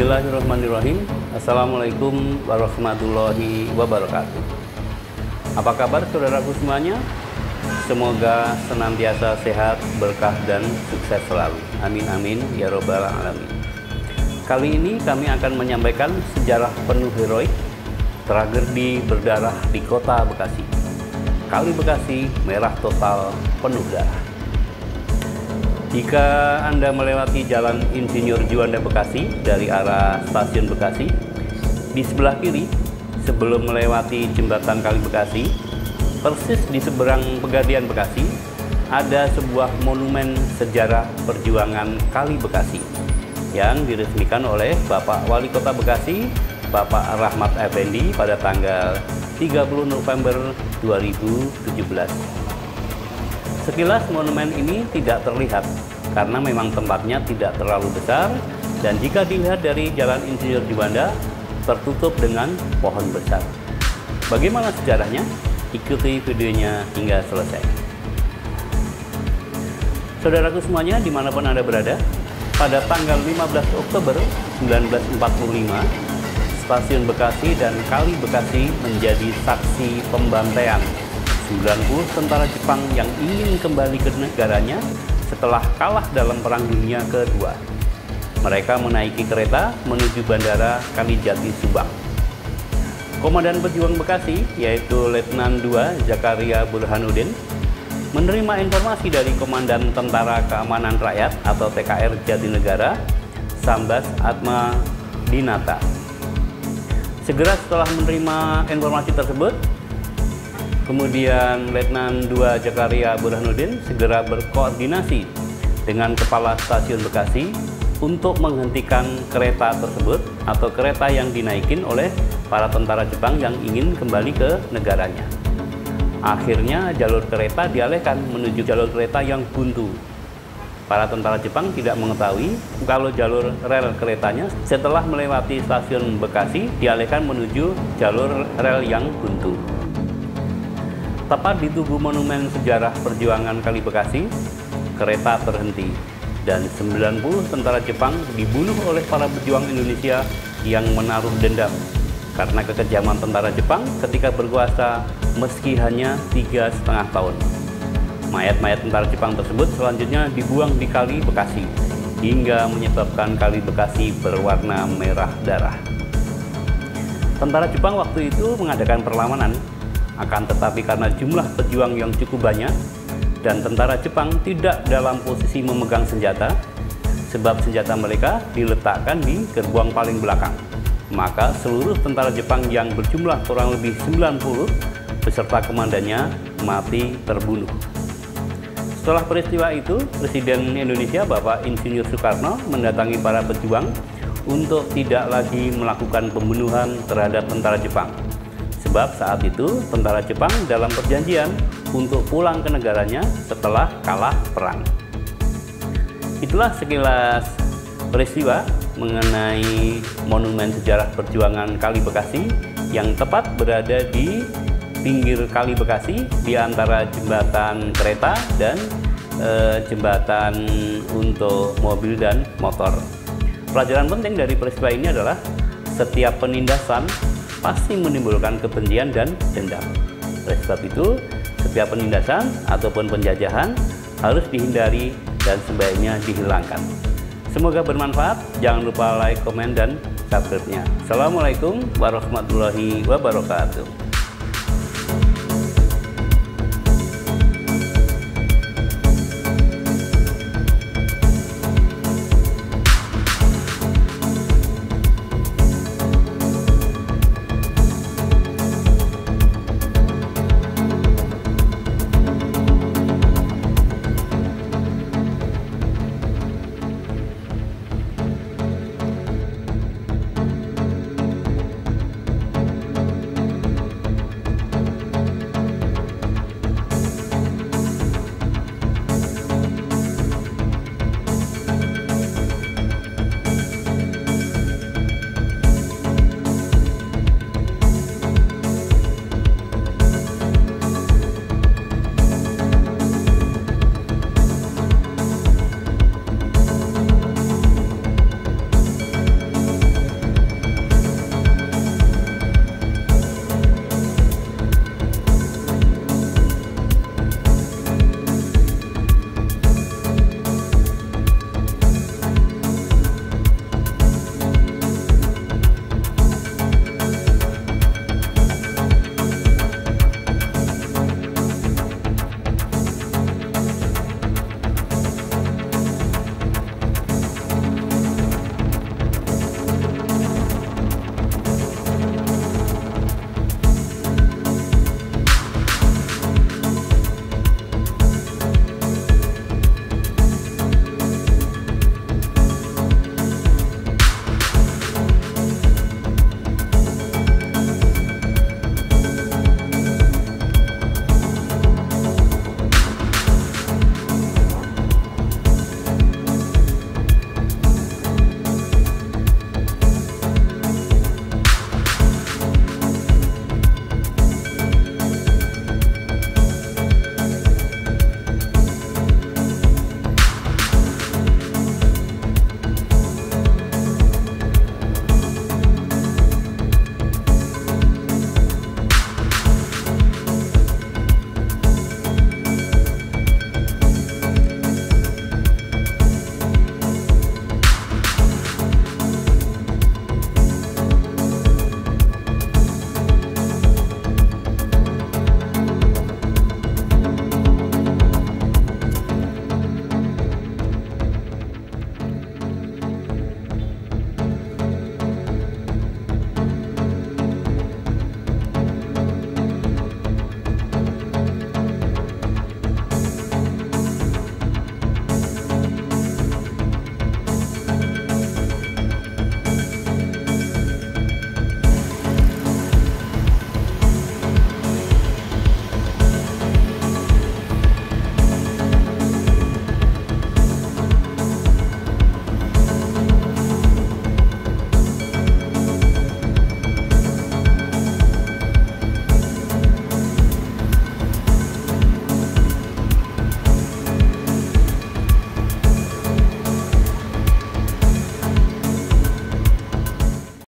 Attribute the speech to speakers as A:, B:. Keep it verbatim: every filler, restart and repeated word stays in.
A: Bismillahirrahmanirrahim. Assalamualaikum warahmatullahi wabarakatuh. Apa kabar saudaraku semuanya? Semoga senantiasa sehat, berkah, dan sukses selalu. Amin amin ya robbal alamin. Kali ini kami akan menyampaikan sejarah penuh heroik tragedi berdarah di kota Bekasi. Kali Bekasi merah total, penuh darah. Jika Anda melewati Jalan Insinyur Juanda Bekasi dari arah Stasiun Bekasi, di sebelah kiri sebelum melewati Jembatan Kali Bekasi, persis di seberang Pegadian Bekasi, ada sebuah monumen sejarah perjuangan Kali Bekasi yang diresmikan oleh Bapak Wali Kota Bekasi, Bapak Rahmat Effendi pada tanggal tiga puluh November dua ribu tujuh belas. Sekilas monumen ini tidak terlihat karena memang tempatnya tidak terlalu besar, dan jika dilihat dari Jalan Insinyur Juanda tertutup dengan pohon besar. Bagaimana sejarahnya? Ikuti videonya hingga selesai. Saudaraku semuanya dimanapun Anda berada, pada tanggal lima belas Oktober seribu sembilan ratus empat puluh lima, Stasiun Bekasi dan Kali Bekasi menjadi saksi pembantaian sembilan puluh tentara Jepang yang ingin kembali ke negaranya setelah kalah dalam Perang Dunia Kedua. Mereka menaiki kereta menuju Bandara Kalijati Subang. Komandan Pejuang Bekasi, yaitu Letnan dua Zakaria Burhanuddin, menerima informasi dari Komandan Tentara Keamanan Rakyat atau T K R Jatinegara, Sambas Atma Dinata. Segera setelah menerima informasi tersebut, kemudian Letnan dua Zakaria Burhanuddin segera berkoordinasi dengan Kepala Stasiun Bekasi untuk menghentikan kereta tersebut atau kereta yang dinaikin oleh para tentara Jepang yang ingin kembali ke negaranya. Akhirnya jalur kereta dialihkan menuju jalur kereta yang buntu. Para tentara Jepang tidak mengetahui kalau jalur rel keretanya setelah melewati Stasiun Bekasi dialihkan menuju jalur rel yang buntu. Tepat di tubuh monumen sejarah perjuangan Kali Bekasi, kereta terhenti dan sembilan puluh tentara Jepang dibunuh oleh para pejuang Indonesia yang menaruh dendam karena kekejaman tentara Jepang ketika berkuasa meski hanya tiga setengah tahun. Mayat-mayat tentara Jepang tersebut selanjutnya dibuang di Kali Bekasi hingga menyebabkan Kali Bekasi berwarna merah darah. Tentara Jepang waktu itu mengadakan perlawanan. Akan tetapi karena jumlah pejuang yang cukup banyak dan tentara Jepang tidak dalam posisi memegang senjata, sebab senjata mereka diletakkan di gerbong paling belakang, maka seluruh tentara Jepang yang berjumlah kurang lebih sembilan puluh beserta komandannya mati terbunuh. Setelah peristiwa itu, Presiden Indonesia Bapak Insinyur Soekarno mendatangi para pejuang untuk tidak lagi melakukan pembunuhan terhadap tentara Jepang. Sebab saat itu tentara Jepang dalam perjanjian untuk pulang ke negaranya setelah kalah perang. Itulah sekilas peristiwa mengenai monumen sejarah perjuangan Kali Bekasi yang tepat berada di pinggir Kali Bekasi di antara jembatan kereta dan e, jembatan untuk mobil dan motor. Pelajaran penting dari peristiwa ini adalah setiap penindasan pasti menimbulkan kebencian dan dendam. Oleh sebab itu, setiap penindasan ataupun penjajahan harus dihindari dan sebaiknya dihilangkan. Semoga bermanfaat. Jangan lupa like, komen, dan subscribe-nya. Assalamualaikum warahmatullahi wabarakatuh.